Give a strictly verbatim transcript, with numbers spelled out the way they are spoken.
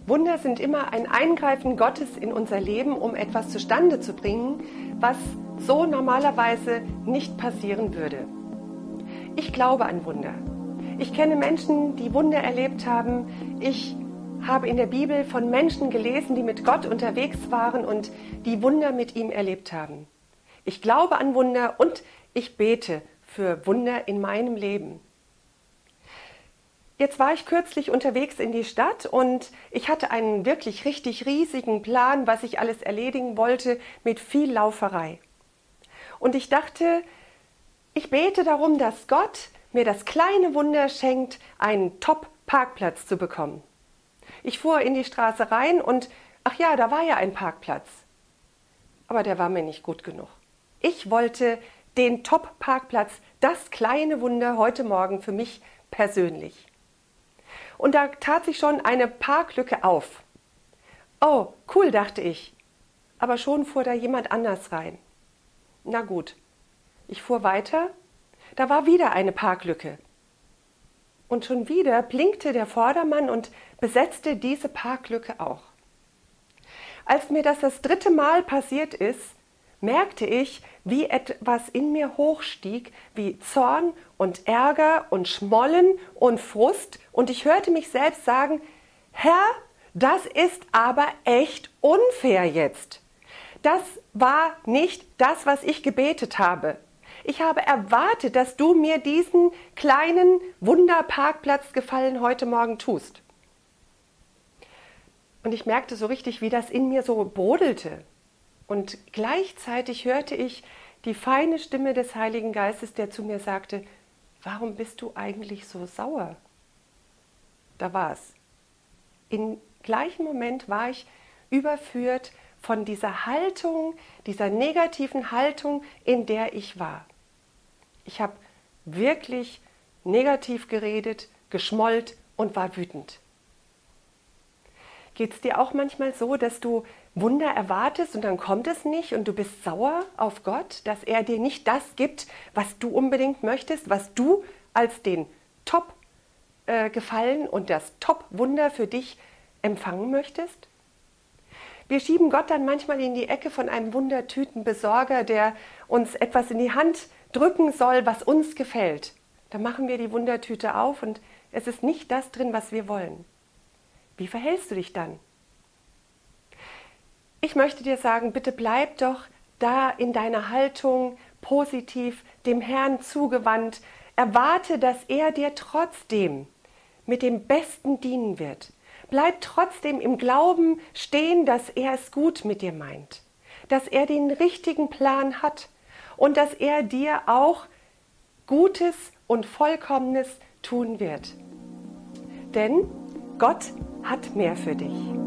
Wunder sind immer ein Eingreifen Gottes in unser Leben, um etwas zustande zu bringen, was so normalerweise nicht passieren würde. Ich glaube an Wunder. Ich kenne Menschen, die Wunder erlebt haben. Ich habe in der Bibel von Menschen gelesen, die mit Gott unterwegs waren und die Wunder mit ihm erlebt haben. Ich glaube an Wunder und ich bete für Wunder in meinem Leben. Jetzt war ich kürzlich unterwegs in die Stadt und ich hatte einen wirklich richtig riesigen Plan, was ich alles erledigen wollte, mit viel Lauferei. Und ich dachte, ich bete darum, dass Gott mir das kleine Wunder schenkt, einen Top-Parkplatz zu bekommen. Ich fuhr in die Straße rein und, ach ja, da war ja ein Parkplatz. Aber der war mir nicht gut genug. Ich wollte den Top-Parkplatz, das kleine Wunder heute Morgen für mich persönlich. Und da tat sich schon eine Parklücke auf. Oh, cool, dachte ich. Aber schon fuhr da jemand anders rein. Na gut, ich fuhr weiter. Da war wieder eine Parklücke. Und schon wieder blinkte der Vordermann und besetzte diese Parklücke auch. Als mir das das dritte Mal passiert ist, merkte ich, wie etwas in mir hochstieg, wie Zorn und Ärger und Schmollen und Frust. Und ich hörte mich selbst sagen, Herr, das ist aber echt unfair jetzt. Das war nicht das, was ich gebetet habe. Ich habe erwartet, dass du mir diesen kleinen Wunderparkplatzgefallen heute Morgen tust. Und ich merkte so richtig, wie das in mir so brodelte. Und gleichzeitig hörte ich die feine Stimme des Heiligen Geistes, der zu mir sagte, warum bist du eigentlich so sauer? Da war es. Im gleichen Moment war ich überführt von dieser Haltung, dieser negativen Haltung, in der ich war. Ich habe wirklich negativ geredet, geschmollt und war wütend. Geht es dir auch manchmal so, dass du Wunder erwartest und dann kommt es nicht und du bist sauer auf Gott, dass er dir nicht das gibt, was du unbedingt möchtest, was du als den Top-Gefallen äh, und das Top-Wunder für dich empfangen möchtest? Wir schieben Gott dann manchmal in die Ecke von einem Wundertütenbesorger, der uns etwas in die Hand drücken soll, was uns gefällt. Da machen wir die Wundertüte auf und es ist nicht das drin, was wir wollen. Wie verhältst du dich dann? Ich möchte dir sagen, bitte bleib doch da in deiner Haltung positiv, dem Herrn zugewandt. Erwarte, dass er dir trotzdem mit dem Besten dienen wird. Bleib trotzdem im Glauben stehen, dass er es gut mit dir meint, dass er den richtigen Plan hat und dass er dir auch Gutes und Vollkommenes tun wird. Denn Gott hat mehr für dich.